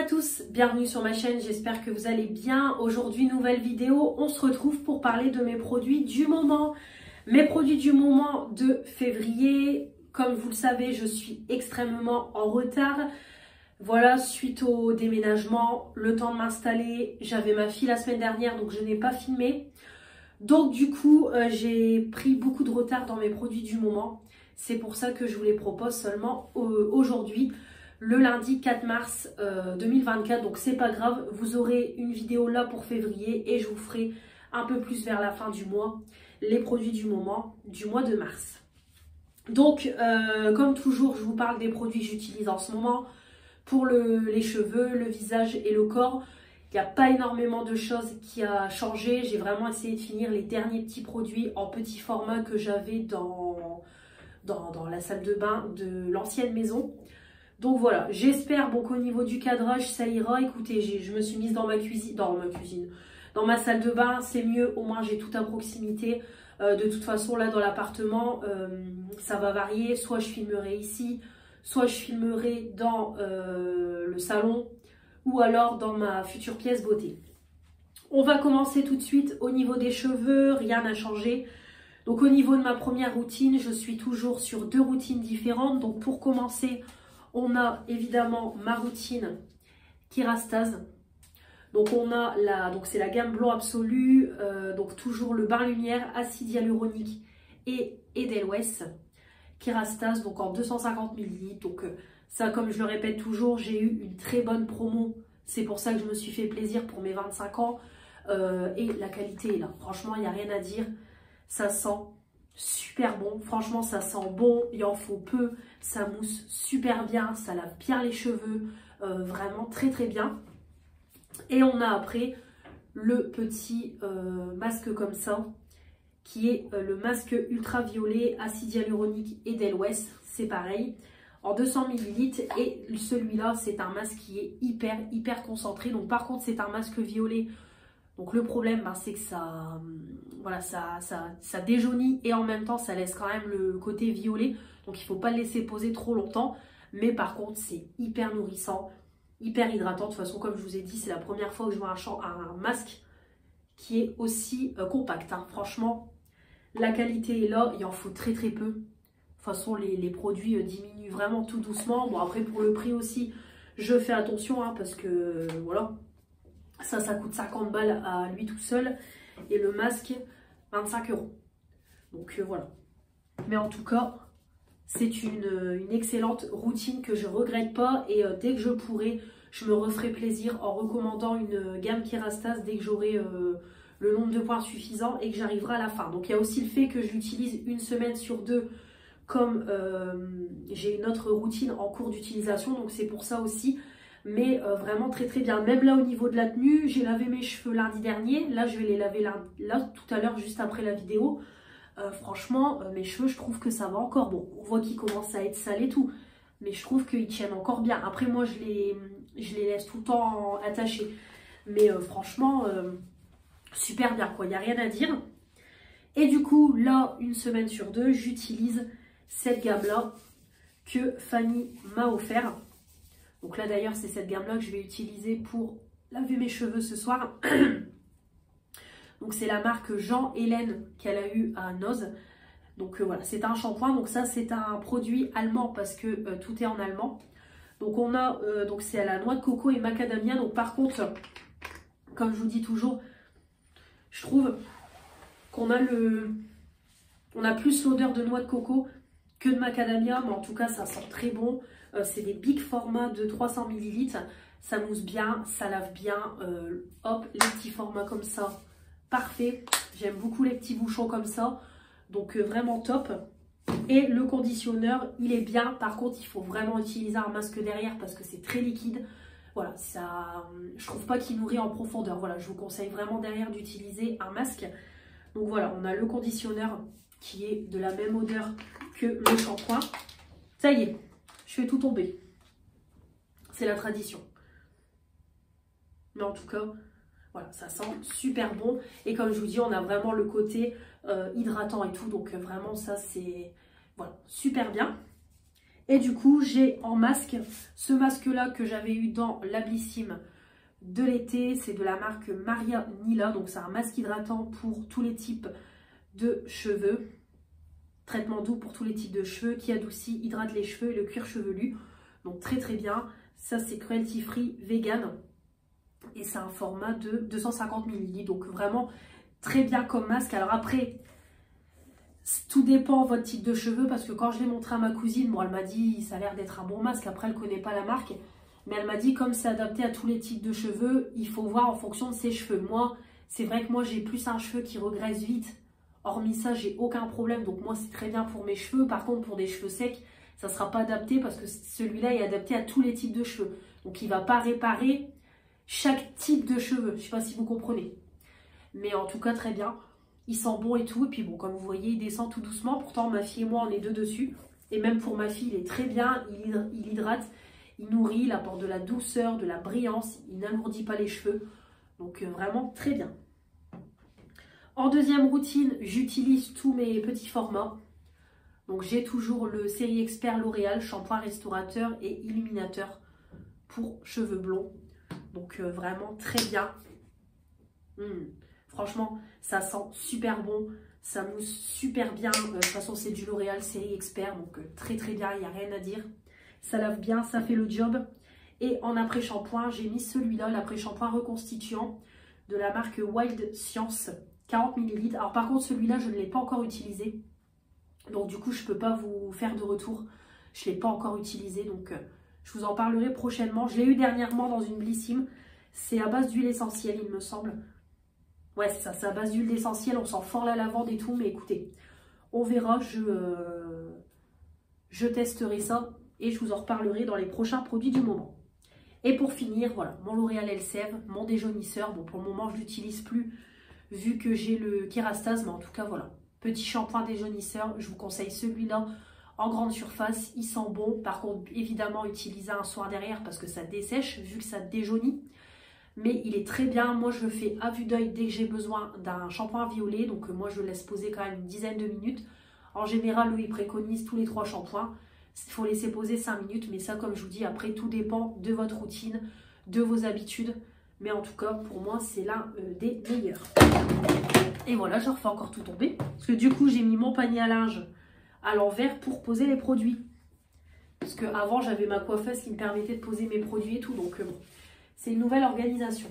tous, bienvenue sur ma chaîne, j'espère que vous allez bien. Aujourd'hui, nouvelle vidéo, on se retrouve pour parler de mes produits du moment. Mes produits du moment de février. Comme vous le savez, je suis extrêmement en retard. Voilà, suite au déménagement, le temps de m'installer, j'avais ma fille la semaine dernière, donc je n'ai pas filmé. Donc du coup, j'ai pris beaucoup de retard dans mes produits du moment. C'est pour ça que je vous les propose seulement aujourd'hui, le lundi 4 mars 2024. Donc c'est pas grave, vous aurez une vidéo là pour février et je vous ferai un peu plus vers la fin du mois les produits du moment du mois de mars. Donc comme toujours, je vous parle des produits que j'utilise en ce moment pour les cheveux, le visage et le corps. Il n'y a pas énormément de choses qui a changé. J'ai vraiment essayé de finir les derniers petits produits en petit format que j'avais dans la salle de bain de l'ancienne maison. Donc voilà, j'espère qu'au niveau du cadrage, ça ira. Écoutez, je me suis mise dans ma cuisine, dans ma salle de bain, c'est mieux. Au moins, j'ai tout à proximité. De toute façon, là, dans l'appartement, ça va varier. Soit je filmerai ici, soit je filmerai dans le salon, ou alors dans ma future pièce beauté. On va commencer tout de suite au niveau des cheveux, rien n'a changé. Donc au niveau de ma première routine, je suis toujours sur deux routines différentes. Donc pour commencer, on a évidemment ma routine Kérastase. Donc on a c'est la gamme blanc absolu, donc toujours le bain lumière, acide hyaluronique et Edelweiss. Kérastase, donc en 250 ml. Donc ça, comme je le répète toujours, j'ai eu une très bonne promo. C'est pour ça que je me suis fait plaisir pour mes 25 ans. Et la qualité est là. Franchement, il n'y a rien à dire. Ça sent super bon. Franchement, ça sent bon. Il en faut peu. Ça mousse super bien. Ça lave bien les cheveux. Vraiment très très bien. Et on a après le petit masque comme ça, qui est le masque ultraviolet acide hyaluronique Edelweiss. C'est pareil. En 200 ml et celui-là c'est un masque qui est hyper concentré. Donc par contre c'est un masque violet, donc le problème c'est que ça déjaunit et en même temps ça laisse quand même le côté violet, donc il ne faut pas le laisser poser trop longtemps. Mais par contre c'est hyper nourrissant, hyper hydratant. De toute façon, comme je vous ai dit, c'est la première fois que je vois un masque qui est aussi compact, hein. Franchement la qualité est là, il en faut très peu. De toute façon, les produits diminuent vraiment tout doucement. Bon, après, pour le prix aussi, je fais attention, hein, parce que, voilà, ça coûte 50 balles à lui tout seul. Et le masque, 25 €. Donc, voilà. Mais en tout cas, c'est une excellente routine que je ne regrette pas. Et dès que je pourrai, je me referai plaisir en recommandant une gamme Kérastase dès que j'aurai le nombre de points suffisant et que j'arriverai à la fin. Donc, il y a aussi le fait que je l'utilise une semaine sur deux, comme j'ai une autre routine en cours d'utilisation, donc c'est pour ça aussi. Mais vraiment très bien. Même là au niveau de la tenue, j'ai lavé mes cheveux lundi dernier. Là je vais les laver là tout à l'heure, juste après la vidéo. Franchement mes cheveux, je trouve que ça va encore. Bon, on voit qu'ils commencent à être sales et tout, mais je trouve qu'ils tiennent encore bien. Après moi je les laisse tout le temps attachés. Mais franchement super bien quoi, il n'y a rien à dire. Et du coup là, une semaine sur deux, j'utilise cette gamme là que Fanny m'a offert. Donc là d'ailleurs c'est cette gamme là que je vais utiliser pour laver mes cheveux ce soir. Donc c'est la marque Jean-Hélène qu'elle a eu à Noz. Donc voilà, c'est un shampoing. Donc ça c'est un produit allemand parce que tout est en allemand. Donc on a donc c'est à la noix de coco et macadamia. Donc par contre, comme je vous dis toujours, je trouve qu'on a plus l'odeur de noix de coco que de macadamia, mais en tout cas ça sent très bon. C'est des big formats de 300 ml, ça mousse bien, ça lave bien. Hop, les petits formats comme ça, parfait. J'aime beaucoup les petits bouchons comme ça, donc vraiment top. Et le conditionneur, il est bien. Par contre, il faut vraiment utiliser un masque derrière parce que c'est très liquide. Voilà, ça, je trouve pas qu'il nourrit en profondeur. Voilà, je vous conseille vraiment derrière d'utiliser un masque. Donc voilà, on a le conditionneur qui est de la même odeur que le shampoing. Ça y est, je fais tout tomber. C'est la tradition. Mais en tout cas, voilà, ça sent super bon. Et comme je vous dis, on a vraiment le côté hydratant et tout. Donc vraiment, ça c'est voilà, super bien. Et du coup, j'ai en masque ce masque-là que j'avais eu dans la Blissim de l'été. C'est de la marque Maria Nila. Donc, c'est un masque hydratant pour tous les types de cheveux. Traitement doux pour tous les types de cheveux qui adoucit, hydrate les cheveux et le cuir chevelu. Donc, très très bien. Ça, c'est cruelty free vegan. Et c'est un format de 250 ml. Donc, vraiment très bien comme masque. Alors après, tout dépend de votre type de cheveux, parce que quand je l'ai montré à ma cousine, bon, elle m'a dit ça a l'air d'être un bon masque. Après, elle ne connaît pas la marque, mais elle m'a dit comme c'est adapté à tous les types de cheveux, il faut voir en fonction de ses cheveux. Moi, c'est vrai que moi j'ai plus un cheveu qui regresse vite. Hormis ça, j'ai aucun problème, donc moi c'est très bien pour mes cheveux. Par contre, pour des cheveux secs, ça ne sera pas adapté parce que celui-là est adapté à tous les types de cheveux. Donc il ne va pas réparer chaque type de cheveux. Je ne sais pas si vous comprenez. Mais en tout cas, très bien. Il sent bon et tout. Et puis bon, comme vous voyez, il descend tout doucement. Pourtant, ma fille et moi, on est deux dessus. Et même pour ma fille, il est très bien. Il hydrate, il nourrit, il apporte de la douceur, de la brillance. Il n'alourdit pas les cheveux. Donc vraiment très bien. En deuxième routine, j'utilise tous mes petits formats. Donc j'ai toujours le série expert L'Oréal, shampoing restaurateur et illuminateur pour cheveux blonds. Donc vraiment très bien. Franchement, ça sent super bon, ça mousse super bien. De toute façon, c'est du L'Oréal série expert, donc très très bien, il n'y a rien à dire. Ça lave bien, ça fait le job. Et en après-shampoing, j'ai mis celui-là, l'après-shampoing reconstituant de la marque Wild Science, 40 ml. Alors par contre, celui-là, je ne l'ai pas encore utilisé. Donc du coup, je ne peux pas vous faire de retour. Je ne l'ai pas encore utilisé, donc je vous en parlerai prochainement. Je l'ai eu dernièrement dans une Blissim. C'est à base d'huile essentielle, il me semble. Ouais, c'est ça, c'est à base d'huile essentielle, on sent fort la lavande et tout, mais écoutez, on verra, je testerai ça et je vous en reparlerai dans les prochains produits du moment. Et pour finir, voilà, mon L'Oréal Elseve, mon déjaunisseur. Bon, pour le moment, je ne l'utilise plus vu que j'ai le Kérastase, mais en tout cas, voilà. Petit shampoing déjaunisseur, je vous conseille celui-là en grande surface. Il sent bon. Par contre, évidemment, utilisez un soin derrière parce que ça dessèche vu que ça déjaunit. Mais il est très bien. Moi, je le fais à vue d'œil dès que j'ai besoin d'un shampoing violet. Donc, moi, je le laisse poser quand même une dizaine de minutes. En général, lui, il préconise tous les 3 shampoings. Il faut laisser poser 5 minutes. Mais ça, comme je vous dis, après, tout dépend de votre routine, de vos habitudes. Mais en tout cas, pour moi, c'est l'un des meilleurs. Et voilà, je refais encore tout tomber. Parce que du coup, j'ai mis mon panier à linge à l'envers pour poser les produits. Parce qu'avant, j'avais ma coiffeuse qui me permettait de poser mes produits et tout. Donc, bon, c'est une nouvelle organisation.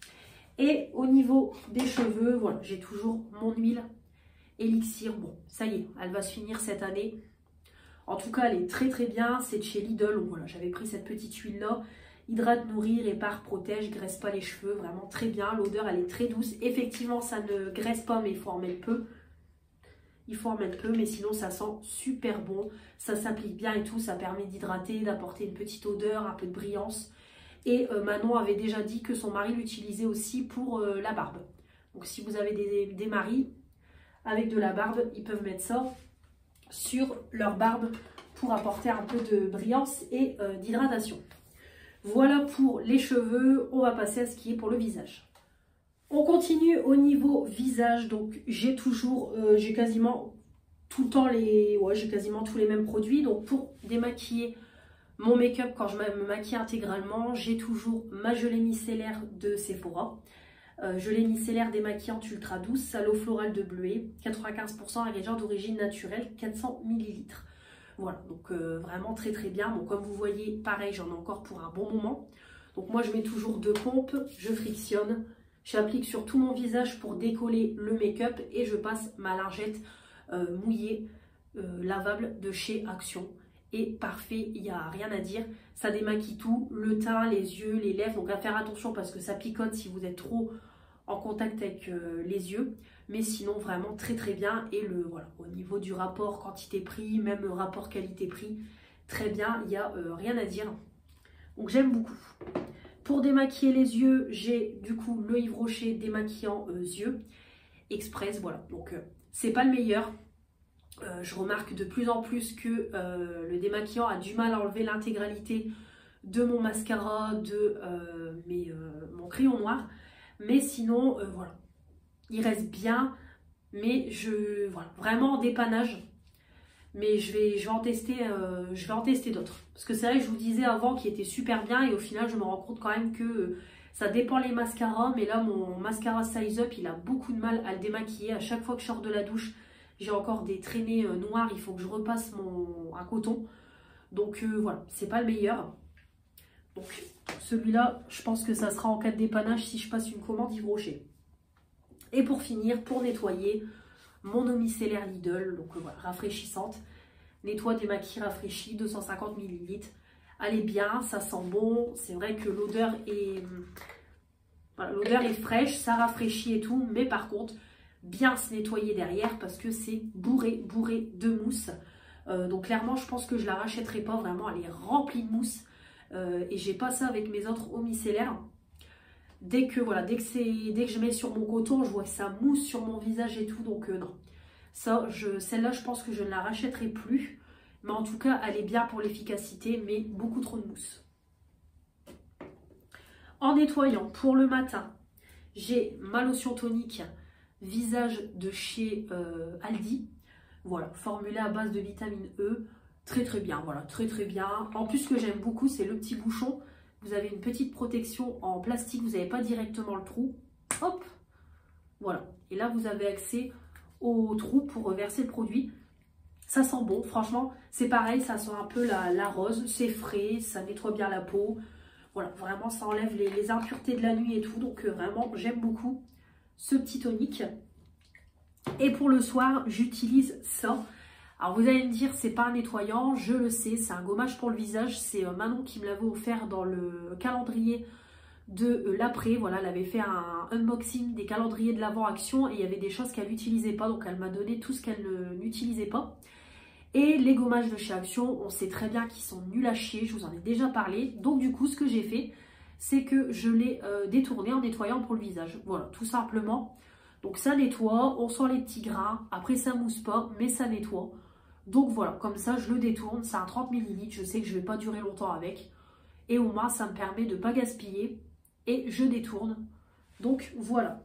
Et au niveau des cheveux, voilà, j'ai toujours mon huile Elixir. Bon, ça y est, elle va se finir cette année. En tout cas, elle est très très bien. C'est de chez Lidl. Donc voilà, j'avais pris cette petite huile-là. Hydrate, nourrit, répare, protège, graisse pas les cheveux. Vraiment très bien. L'odeur, elle est très douce. Effectivement, ça ne graisse pas, mais il faut en mettre peu. Il faut en mettre peu, mais sinon, ça sent super bon. Ça s'applique bien et tout. Ça permet d'hydrater, d'apporter une petite odeur, un peu de brillance. Et Manon avait déjà dit que son mari l'utilisait aussi pour la barbe. Donc, si vous avez des maris avec de la barbe, ils peuvent mettre ça sur leur barbe pour apporter un peu de brillance et d'hydratation. Voilà pour les cheveux, on va passer à ce qui est pour le visage. On continue au niveau visage, donc j'ai toujours, j'ai quasiment tout le temps j'ai quasiment tous les mêmes produits. Donc pour démaquiller mon make-up quand je me maquille intégralement, j'ai toujours ma gelée micellaire de Sephora. Gelée micellaire démaquillante ultra douce à l'eau florale de bleuet, 95% ingrédients d'origine naturelle, 400 ml. Voilà, donc vraiment très très bien. Bon, comme vous voyez, pareil, j'en ai encore pour un bon moment. Donc moi, je mets toujours 2 pompes, je frictionne, j'applique sur tout mon visage pour décoller le make-up et je passe ma lingette mouillée, lavable de chez Action. Et parfait, il n'y a rien à dire. Ça démaquille tout, le teint, les yeux, les lèvres. Donc à faire attention parce que ça picote si vous êtes trop en contact avec les yeux. Mais sinon, vraiment très très bien. Et voilà, au niveau du rapport quantité-prix, même rapport qualité-prix, très bien, il n'y a rien à dire. Donc j'aime beaucoup. Pour démaquiller les yeux, j'ai du coup le Yves Rocher démaquillant yeux express. Voilà, donc c'est pas le meilleur. Je remarque de plus en plus que le démaquillant a du mal à enlever l'intégralité de mon mascara, de mon crayon noir. Mais sinon, voilà, il reste bien. Mais voilà, vraiment en dépannage, Mais je vais en tester d'autres. Parce que c'est vrai que je vous disais avant qu'il était super bien et au final je me rends compte quand même que ça dépend les mascaras. Mais là mon mascara Size Up il a beaucoup de mal à le démaquiller. À chaque fois que je sors de la douche, j'ai encore des traînées noires. Il faut que je repasse un coton. Donc voilà, c'est pas le meilleur. Donc celui-là, je pense que ça sera en cas de dépannage si je passe une commande Yves Rocher. Et pour finir, pour nettoyer, mon eau micellaire Lidl, donc voilà, rafraîchissante. Nettoie, démaquille, rafraîchit, 250 ml. Elle est bien, ça sent bon. C'est vrai que l'odeur est, voilà, l'odeur est fraîche, ça rafraîchit et tout. Mais par contre, bien se nettoyer derrière parce que c'est bourré de mousse. Donc clairement, je pense que je la rachèterai pas. Vraiment, elle est remplie de mousse. Et j'ai pas ça avec mes autres eaux micellaires. Dès que je mets sur mon coton, je vois que ça mousse sur mon visage et tout, donc non. Celle-là, je pense que je ne la rachèterai plus. Mais en tout cas, elle est bien pour l'efficacité, mais beaucoup trop de mousse. En nettoyant, pour le matin, j'ai ma lotion tonique visage de chez Aldi. Voilà, formulée à base de vitamine E. Très bien, voilà, très bien. En plus, ce que j'aime beaucoup, c'est le petit bouchon. Vous avez une petite protection en plastique, vous n'avez pas directement le trou. Hop, voilà. Et là, vous avez accès au trou pour verser le produit. Ça sent bon, franchement, c'est pareil, ça sent un peu la rose. C'est frais, ça nettoie bien la peau. Voilà, vraiment, ça enlève les impuretés de la nuit et tout. Donc, vraiment, j'aime beaucoup ce petit tonique. Et pour le soir, j'utilise ça. Alors vous allez me dire, c'est pas un nettoyant, je le sais, c'est un gommage pour le visage. C'est Manon qui me l'avait offert dans le calendrier de l'après. Voilà, elle avait fait un unboxing des calendriers de l'avant action et il y avait des choses qu'elle n'utilisait pas. Donc elle m'a donné tout ce qu'elle n'utilisait pas. Et les gommages de chez Action, on sait très bien qu'ils sont nuls à chier, je vous en ai déjà parlé. Donc du coup, ce que j'ai fait, c'est que je l'ai détourné en nettoyant pour le visage. Voilà, tout simplement. Donc ça nettoie, on sent les petits grains. Après ça mousse pas, mais ça nettoie. Donc voilà, comme ça je le détourne, c'est un 30 ml, je sais que je ne vais pas durer longtemps avec. Et au moins ça me permet de ne pas gaspiller et je détourne. Donc voilà.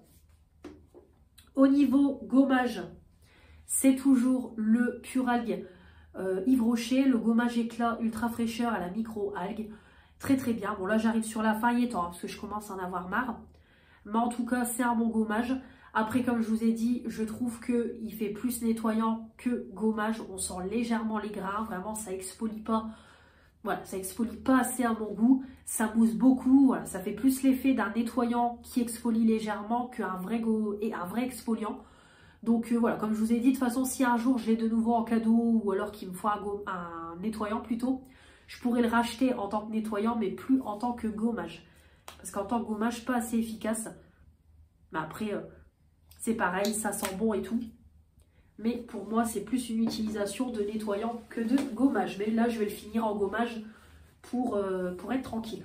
Au niveau gommage, c'est toujours le Puralgue Yves Rocher, le gommage éclat ultra fraîcheur à la micro-algue. Très bien, bon là j'arrive sur la fin, il est temps parce que je commence à en avoir marre. Mais en tout cas c'est un bon gommage. Après, comme je vous ai dit, je trouve qu'il fait plus nettoyant que gommage. On sent légèrement les grains. Vraiment, ça exfolie pas. Voilà, ça exfolie pas assez à mon goût. Ça mousse beaucoup. Voilà, ça fait plus l'effet d'un nettoyant qui exfolie légèrement qu'un vrai exfoliant. Donc voilà, comme je vous ai dit, de toute façon, si un jour je l'ai de nouveau en cadeau ou alors qu'il me faut un nettoyant plutôt, je pourrais le racheter en tant que nettoyant, mais plus en tant que gommage. Parce qu'en tant que gommage, pas assez efficace. Mais après... c'est pareil, ça sent bon et tout. Mais pour moi, c'est plus une utilisation de nettoyant que de gommage. Mais là, je vais le finir en gommage pour être tranquille.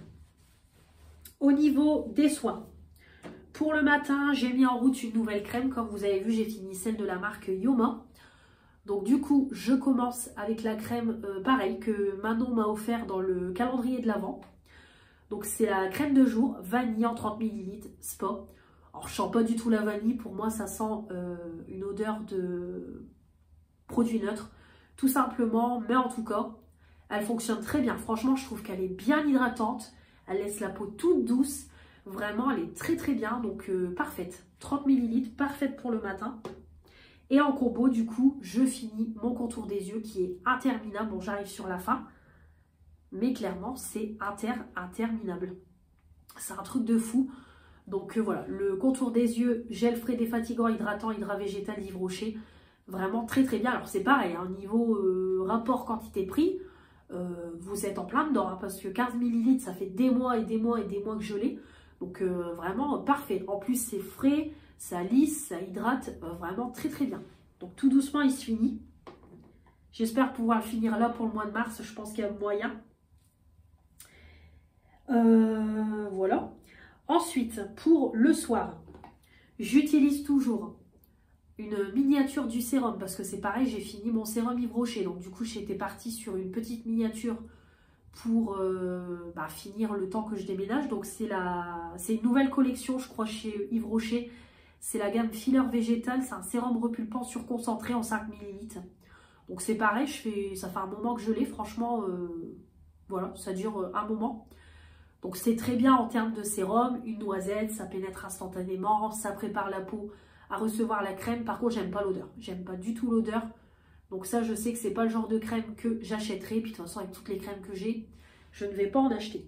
Au niveau des soins. Pour le matin, j'ai mis en route une nouvelle crème. Comme vous avez vu, j'ai fini celle de la marque Yoma. Donc du coup, je commence avec la crème, pareil, que Manon m'a offert dans le calendrier de l'Avent. Donc c'est la crème de jour, vanille en 30 ml, spa. Alors, je sens pas du tout la vanille. Pour moi, ça sent une odeur de produit neutre. Tout simplement. Mais en tout cas, elle fonctionne très bien. Franchement, je trouve qu'elle est bien hydratante. Elle laisse la peau toute douce. Vraiment, elle est très bien. Donc, parfaite. 30 ml, parfaite pour le matin. Et en combo, du coup, je finis mon contour des yeux qui est interminable. Bon, j'arrive sur la fin. Mais clairement, c'est interminable. C'est un truc de fou. Donc voilà, le contour des yeux, gel frais défatigant, hydratant, hydra végétal d'Yves Rocher. Vraiment très bien. Alors c'est pareil, hein, niveau rapport quantité-prix, vous êtes en plein dedans. Hein, parce que 15 ml, ça fait des mois et des mois que je l'ai. Donc vraiment parfait. En plus c'est frais, ça lisse, ça hydrate. Vraiment très bien. Donc tout doucement il se finit. J'espère pouvoir le finir là pour le mois de mars. Je pense qu'il y a moyen. Voilà. Ensuite, pour le soir, j'utilise toujours une miniature du sérum parce que c'est pareil, j'ai fini mon sérum Yves Rocher. Donc du coup, j'étais partie sur une petite miniature pour finir le temps que je déménage. Donc c'est une nouvelle collection, je crois, chez Yves Rocher. C'est la gamme Filler Végétal. C'est un sérum repulpant surconcentré en 5 ml. Donc c'est pareil, ça fait un moment que je l'ai, franchement, voilà, ça dure un moment. Donc c'est très bien en termes de sérum, une noisette, ça pénètre instantanément, ça prépare la peau à recevoir la crème. Par contre, j'aime pas l'odeur, j'aime pas du tout l'odeur. Donc ça, je sais que c'est pas le genre de crème que j'achèterai. Puis de toute façon, avec toutes les crèmes que j'ai, je ne vais pas en acheter.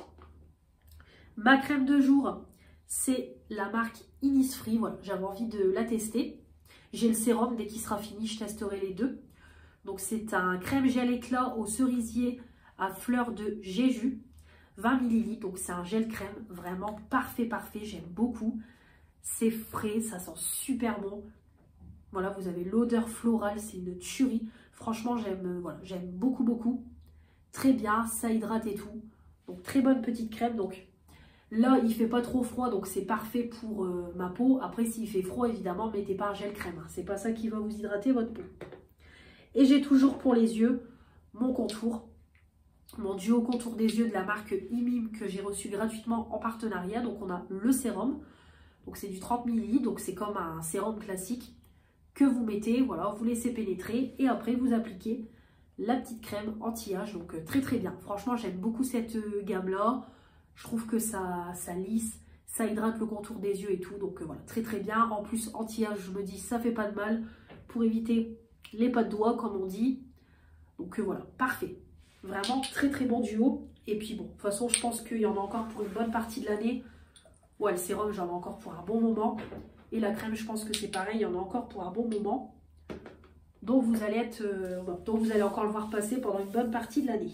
Ma crème de jour, c'est la marque Innisfree. Voilà, j'avais envie de la tester. J'ai le sérum, dès qu'il sera fini, je testerai les deux. Donc c'est un crème gel éclat au cerisier à fleurs de Jeju, 20 ml. Donc c'est un gel crème vraiment parfait, j'aime beaucoup. C'est frais, ça sent super bon. Voilà, vous avez l'odeur florale, c'est une tuerie. Franchement, j'aime beaucoup. Très bien, ça hydrate et tout. Donc très bonne petite crème. Donc là, il fait pas trop froid, donc c'est parfait pour ma peau. Après, s'il fait froid, évidemment, mettez pas un gel crème. Hein. C'est pas ça qui va vous hydrater votre peau. Et j'ai toujours pour les yeux mon contour. Mon duo contour des yeux de la marque Imim que j'ai reçu gratuitement en partenariat. Donc on a le sérum. Donc c'est du 30 ml. Donc c'est comme un sérum classique que vous mettez. Voilà, vous laissez pénétrer. Et après vous appliquez la petite crème anti-âge. Donc très bien. Franchement, j'aime beaucoup cette gamme-là. Je trouve que ça lisse, ça hydrate le contour des yeux et tout. Donc voilà, très bien. En plus, anti-âge, je me dis, ça fait pas de mal pour éviter les pas de doigts, comme on dit. Donc voilà, parfait. Vraiment très bon duo. Et puis bon, de toute façon, je pense qu'il y en a encore pour une bonne partie de l'année. Ouais, le sérum, j'en ai encore pour un bon moment. Et la crème, je pense que c'est pareil, il y en a encore pour un bon moment. Donc vous allez encore le voir passer pendant une bonne partie de l'année.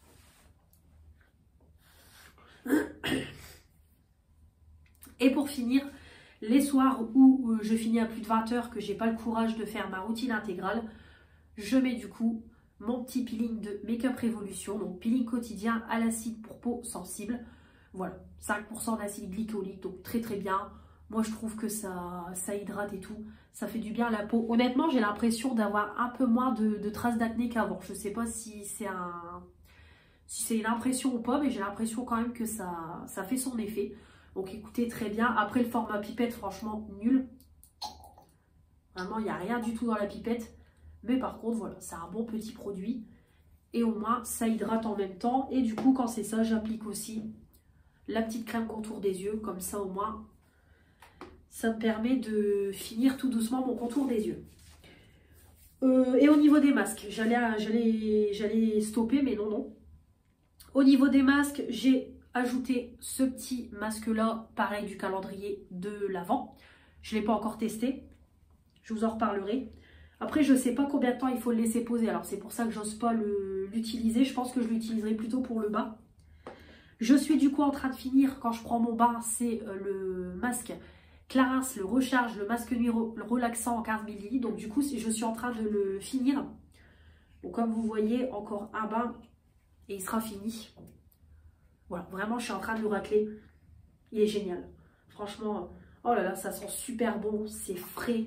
Et pour finir, les soirs où je finis à plus de 20 h, que j'ai pas le courage de faire ma routine intégrale, je mets du coup mon petit peeling de Make Up Revolution, donc peeling quotidien à l'acide pour peau sensible. Voilà, 5% d'acide glycolique, donc très bien. Moi je trouve que ça hydrate et tout, ça fait du bien à la peau. Honnêtement, j'ai l'impression d'avoir un peu moins de traces d'acné qu'avant. Je sais pas si c'est une impression ou pas, mais j'ai l'impression quand même que ça fait son effet. Donc écoutez, très bien. Après, le format pipette, franchement, nul. Vraiment, il n'y a rien du tout dans la pipette. Mais par contre, voilà, c'est un bon petit produit. Et au moins, ça hydrate en même temps. Et du coup, quand c'est ça, j'applique aussi la petite crème contour des yeux. Comme ça, au moins, ça me permet de finir tout doucement mon contour des yeux. Et au niveau des masques, j'allais stopper, mais non. Au niveau des masques, j'ai ajouté ce petit masque-là, pareil du calendrier de l'Avent. Je ne l'ai pas encore testé. Je vous en reparlerai. Après, je ne sais pas combien de temps il faut le laisser poser. Alors, c'est pour ça que j'ose pas l'utiliser. Je pense que je l'utiliserai plutôt pour le bas. Je suis du coup en train de finir, quand je prends mon bain, c'est le masque Clarins, le recharge, le masque nuit relaxant en 15 ml. Donc, du coup, je suis en train de le finir. Donc, comme vous voyez, encore un bain et il sera fini. Voilà, vraiment, je suis en train de le racler. Il est génial. Franchement, oh là là, ça sent super bon, c'est frais.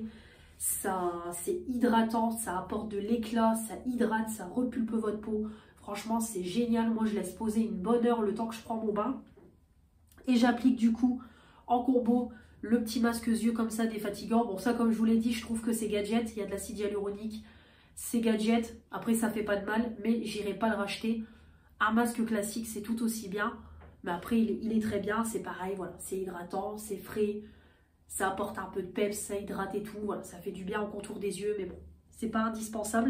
C'est hydratant, ça apporte de l'éclat, ça hydrate, ça repulpe votre peau. Franchement, c'est génial. Moi, je laisse poser une bonne heure le temps que je prends mon bain. Et j'applique du coup en combo le petit masque yeux comme ça défatigant. Bon, ça, comme je vous l'ai dit, je trouve que c'est gadget. Il y a de l'acide hyaluronique. C'est gadget. Après, ça fait pas de mal, mais j'irai pas le racheter. Un masque classique, c'est tout aussi bien. Mais après, il est très bien. C'est pareil, voilà. C'est hydratant, c'est frais. Ça apporte un peu de peps, ça hydrate et tout. Voilà, ça fait du bien au contour des yeux, mais bon, c'est pas indispensable.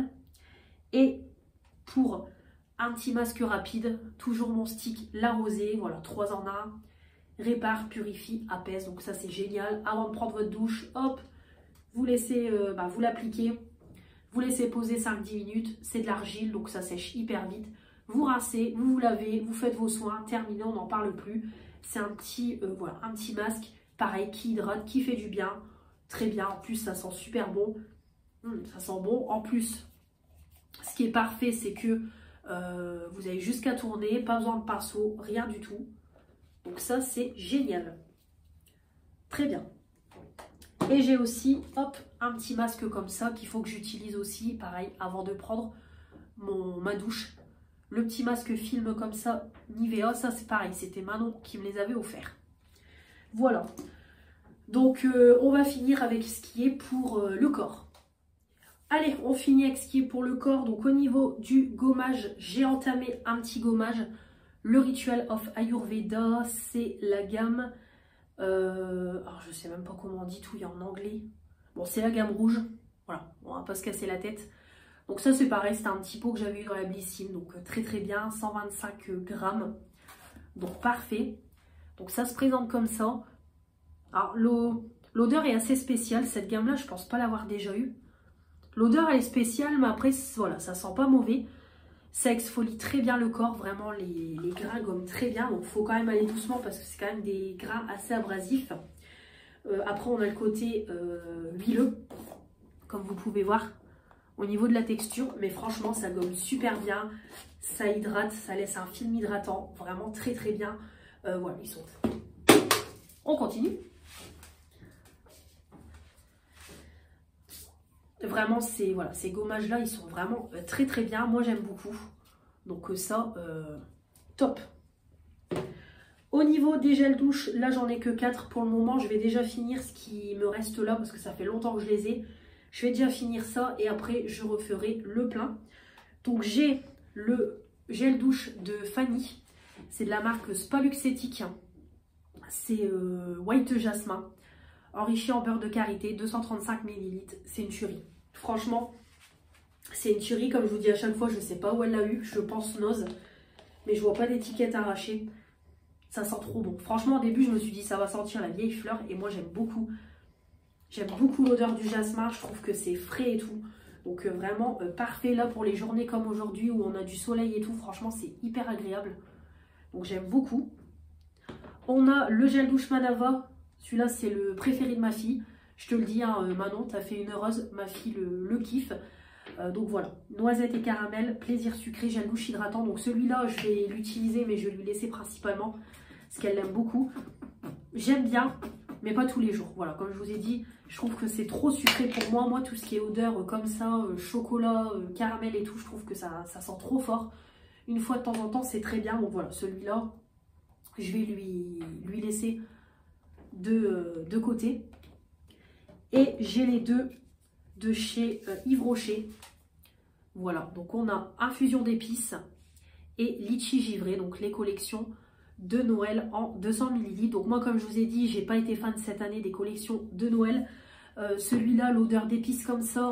Et pour un petit masque rapide, toujours mon stick La Rosée. Voilà, 3 en 1. Répare, purifie, apaise. Donc ça, c'est génial. Avant de prendre votre douche, hop, vous laissez, vous l'appliquez. Vous laissez poser 5-10 minutes. C'est de l'argile, donc ça sèche hyper vite. Vous rincez, vous vous lavez, vous faites vos soins. Terminé, on n'en parle plus. C'est un petit, un petit masque. Pareil, qui hydrate, qui fait du bien. Très bien. En plus, ça sent super bon. Ça sent bon. En plus, ce qui est parfait, c'est que vous avez juste qu'à tourner. Pas besoin de pinceau, rien du tout. Donc ça, c'est génial. Très bien. Et j'ai aussi, hop, un petit masque comme ça qu'il faut que j'utilise aussi, pareil, avant de prendre ma douche. Le petit masque film comme ça, Nivea, ça c'est pareil. C'était Manon qui me les avait offerts. Voilà, donc on va finir avec ce qui est pour le corps. Allez, on finit avec ce qui est pour le corps. Donc au niveau du gommage, j'ai entamé un petit gommage. Le Ritual of Ayurveda, c'est la gamme... alors je sais même pas comment on dit tout, il y a en anglais. Bon, c'est la gamme rouge. Voilà, on va pas se casser la tête. Donc ça c'est pareil, c'était un petit pot que j'avais eu dans la Blissim. Donc très très bien, 125 grammes. Donc parfait. Donc ça se présente comme ça. Alors l'odeur est assez spéciale. Cette gamme là, je pense pas l'avoir déjà eue. L'odeur elle est spéciale, mais après voilà, ça sent pas mauvais. Ça exfolie très bien le corps, vraiment les grains gomment très bien. Donc il faut quand même aller doucement parce que c'est quand même des grains assez abrasifs. Après on a le côté huileux, comme vous pouvez voir, au niveau de la texture. Mais franchement ça gomme super bien, ça hydrate, ça laisse un film hydratant, vraiment très très bien. Voilà, ils sont... On continue. Vraiment, voilà, ces gommages-là, ils sont vraiment très très bien. Moi, j'aime beaucoup. Donc ça, top. Au niveau des gels douche, là, j'en ai que 4 pour le moment. Je vais déjà finir ce qui me reste là parce que ça fait longtemps que je les ai. Je vais déjà finir ça et après, je referai le plein. Donc, j'ai le gel douche de Fanny. C'est de la marque Spa Luxétique. C'est White Jasmin. Enrichi en beurre de karité, 235 ml. C'est une tuerie. Franchement, c'est une tuerie. Comme je vous dis à chaque fois, je ne sais pas où elle l'a eu. Je pense Nose. Mais je vois pas d'étiquette arrachée. Ça sent trop bon. Franchement, au début, je me suis dit ça va sentir la vieille fleur. Et moi, j'aime beaucoup. J'aime beaucoup l'odeur du jasmin. Je trouve que c'est frais et tout. Donc vraiment parfait là pour les journées comme aujourd'hui où on a du soleil et tout. Franchement, c'est hyper agréable. Donc j'aime beaucoup. On a le gel douche Manava. Celui-là, c'est le préféré de ma fille. Je te le dis, hein, Manon, t'as fait une heureuse. Ma fille le kiffe. Donc voilà, noisette et caramel, plaisir sucré, gel douche hydratant. Donc celui-là, je vais l'utiliser, mais je vais lui laisser principalement parce qu'elle l'aime beaucoup. J'aime bien, mais pas tous les jours. Voilà, comme je vous ai dit, je trouve que c'est trop sucré pour moi. Moi, tout ce qui est odeur comme ça, chocolat, caramel et tout, je trouve que ça sent trop fort. Une fois de temps en temps, c'est très bien. Donc voilà, celui-là, je vais lui laisser de côté. Et j'ai les deux de chez Yves Rocher. Voilà, donc on a infusion d'épices et litchi givré, donc les collections de Noël en 200 ml. Donc moi, comme je vous ai dit, j'ai pas été fan cette année des collections de Noël. Celui-là, l'odeur d'épices comme ça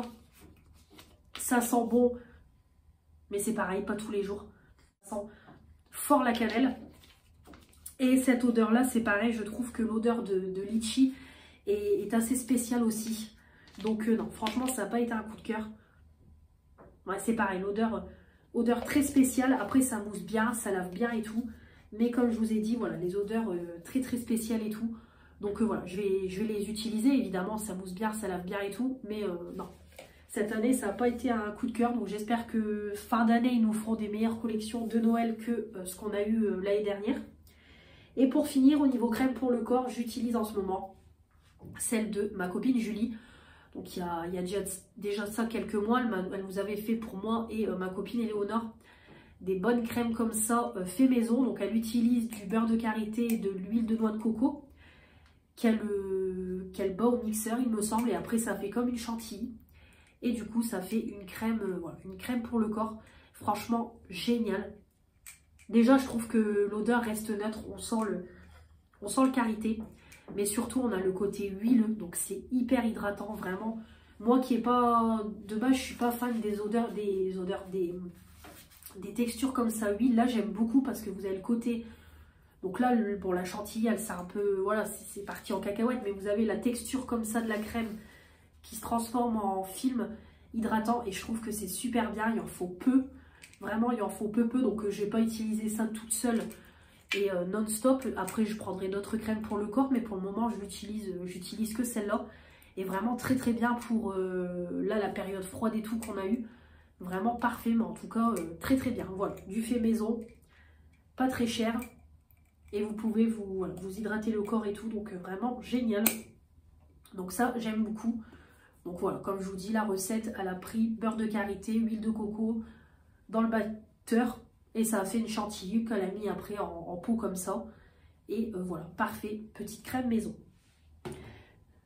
sent bon, mais c'est pareil, pas tous les jours. Ça sent fort la cannelle. Et cette odeur-là, c'est pareil, je trouve que l'odeur de litchi est assez spéciale aussi. Donc non, franchement, ça n'a pas été un coup de cœur. Ouais, c'est pareil, odeur très spéciale. Après, ça mousse bien, ça lave bien et tout. Mais comme je vous ai dit, voilà, les odeurs très très spéciales et tout. Donc voilà, je vais les utiliser. Évidemment, ça mousse bien, ça lave bien et tout. Mais non, cette année, ça n'a pas été un coup de cœur. Donc j'espère que fin d'année, ils nous feront des meilleures collections de Noël que ce qu'on a eu l'année dernière. Et pour finir, au niveau crème pour le corps, j'utilise en ce moment celle de ma copine Julie. Donc il y a déjà ça quelques mois, elle nous avait fait pour moi et ma copine Éléonore des bonnes crèmes comme ça, fait maison. Donc elle utilise du beurre de karité et de l'huile de noix de coco qu'elle bat au mixeur il me semble. Et après ça fait comme une chantilly. Et du coup ça fait une crème, voilà, une crème pour le corps. Franchement génial. Déjà je trouve que l'odeur reste neutre, on sent le karité. Mais surtout, on a le côté huileux, donc c'est hyper hydratant, vraiment. Moi qui est pas, de base, je suis pas fan des textures comme ça, huile. Là, j'aime beaucoup parce que vous avez le côté, donc là, pour la chantilly, elle, c'est un peu, voilà, c'est parti en cacahuète, mais vous avez la texture comme ça de la crème qui se transforme en film hydratant et je trouve que c'est super bien, il en faut peu. Vraiment, il en faut peu, donc je vais pas utiliser ça toute seule. Et non-stop, après je prendrai d'autres crèmes pour le corps, mais pour le moment j'utilise que celle-là. Et vraiment très très bien pour là la période froide et tout qu'on a eu. Vraiment parfait, mais en tout cas très très bien. Voilà, du fait maison, pas très cher. Et vous pouvez vous hydrater le corps et tout, donc vraiment génial. Donc ça j'aime beaucoup. Donc voilà, comme je vous dis, la recette, elle a pris beurre de karité, huile de coco dans le batteur. Et ça a fait une chantilly qu'elle a mis après en pot comme ça. Et voilà, parfait, petite crème maison.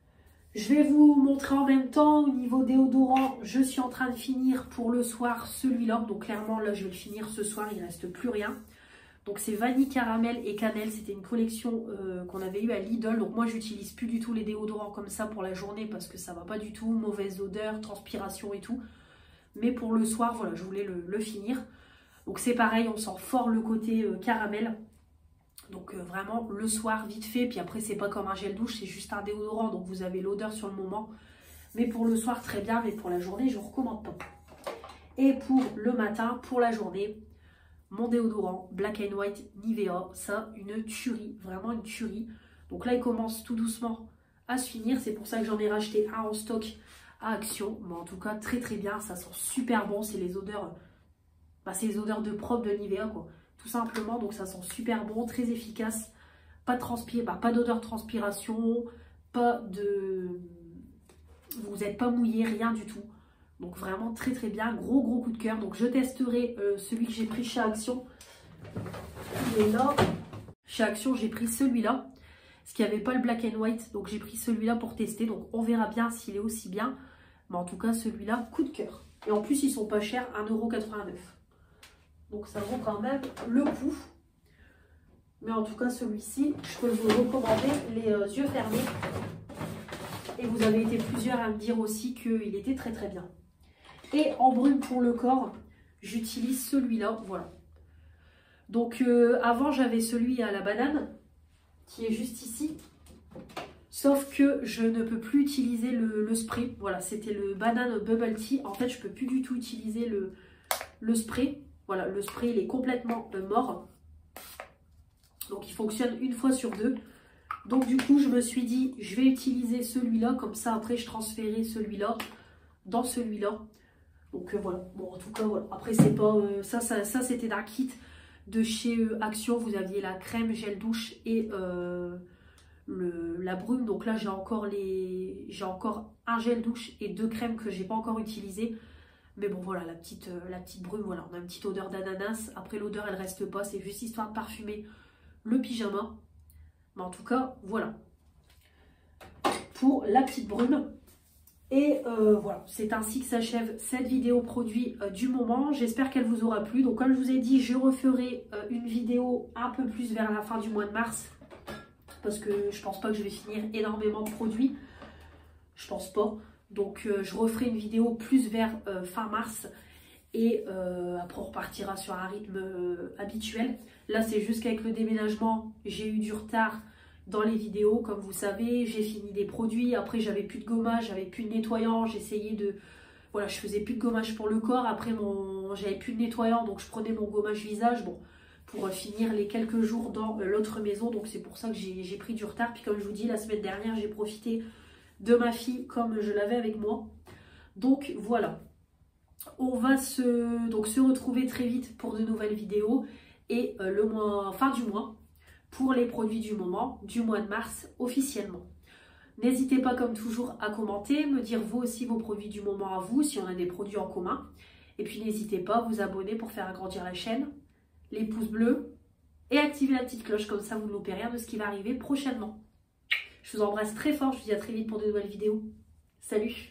Je vais vous montrer en même temps, au niveau déodorant, je suis en train de finir pour le soir celui-là. Donc clairement, là, je vais le finir ce soir, il ne reste plus rien. Donc c'est vanille, caramel et cannelle. C'était une collection qu'on avait eue à Lidl. Donc moi, j'utilise plus du tout les déodorants comme ça pour la journée parce que ça va pas du tout. Mauvaise odeur, transpiration et tout. Mais pour le soir, voilà, je voulais le finir. Donc c'est pareil, on sent fort le côté caramel. Donc vraiment le soir vite fait, puis après c'est pas comme un gel douche, c'est juste un déodorant, donc vous avez l'odeur sur le moment. Mais pour le soir très bien, mais pour la journée je ne recommande pas. Et pour le matin, pour la journée, mon déodorant Black & White Nivea, ça une tuerie, vraiment une tuerie. Donc là il commence tout doucement à se finir, c'est pour ça que j'en ai racheté un en stock à Action. Mais en tout cas très très bien, ça sent super bon, c'est les odeurs, c'est les odeurs de propre de Nivea quoi. Tout simplement, donc ça sent super bon, très efficace, pas de pas d'odeur de transpiration, pas de... Vous n'êtes pas mouillé, rien du tout. Donc vraiment très très bien, gros coup de cœur. Donc je testerai celui que j'ai pris chez Action. Il est là. Chez Action, j'ai pris celui-là, parce qu'il n'y avait pas le Black & White, donc j'ai pris celui-là pour tester. Donc on verra bien s'il est aussi bien. Mais en tout cas, celui-là, coup de cœur. Et en plus, ils sont pas chers, 1,89 €. Donc ça vaut quand même le coup. Mais en tout cas, celui-ci, je peux vous le recommander les yeux fermés. Et vous avez été plusieurs à me dire aussi qu'il était très très bien. Et en brume pour le corps, j'utilise celui-là, voilà. Donc avant, j'avais celui à la banane, qui est juste ici. Sauf que je ne peux plus utiliser le spray. Voilà, c'était le banane bubble tea. En fait, je ne peux plus du tout utiliser le spray. Voilà, le spray, il est complètement mort. Donc, il fonctionne une fois sur deux. Donc, du coup, je me suis dit, je vais utiliser celui-là. Comme ça, après, je transférerai celui-là dans celui-là. Donc, voilà. Bon, en tout cas, voilà. Après, c'est pas... ça c'était d'un kit de chez Action. Vous aviez la crème, gel douche et la brume. Donc là, j'ai encore un gel douche et 2 crèmes que j'ai pas encore utilisées. Mais bon, voilà, la petite brume, voilà, on a une petite odeur d'ananas. Après, l'odeur, elle reste pas, c'est juste histoire de parfumer le pyjama. Mais en tout cas, voilà. Pour la petite brume. Et voilà, c'est ainsi que s'achève cette vidéo produit du moment. J'espère qu'elle vous aura plu. Donc, comme je vous ai dit, je referai une vidéo un peu plus vers la fin du mois de mars. Parce que je pense pas que je vais finir énormément de produits. Je pense pas. Donc je referai une vidéo plus vers fin mars. Et après on repartira sur un rythme habituel. Là c'est juste qu'avec le déménagement, j'ai eu du retard dans les vidéos. Comme vous savez, j'ai fini des produits. Après j'avais plus de gommage, j'avais plus de nettoyant. J'essayais de... Voilà, je faisais plus de gommage pour le corps. Après j'avais plus de nettoyant, donc je prenais mon gommage visage. Bon, pour finir les quelques jours dans l'autre maison. Donc c'est pour ça que j'ai pris du retard. Puis comme je vous dis, la semaine dernière, j'ai profité de ma fille comme je l'avais avec moi. Donc voilà. On va se retrouver très vite pour de nouvelles vidéos. Et fin du mois, pour les produits du moment, du mois de mars officiellement. N'hésitez pas comme toujours à commenter, me dire vous aussi vos produits du moment à vous, si on a des produits en commun. Et puis n'hésitez pas à vous abonner pour faire agrandir la chaîne, les pouces bleus et activer la petite cloche, comme ça vous ne loupez rien de ce qui va arriver prochainement. Je vous embrasse très fort, je vous dis à très vite pour de nouvelles vidéos. Salut!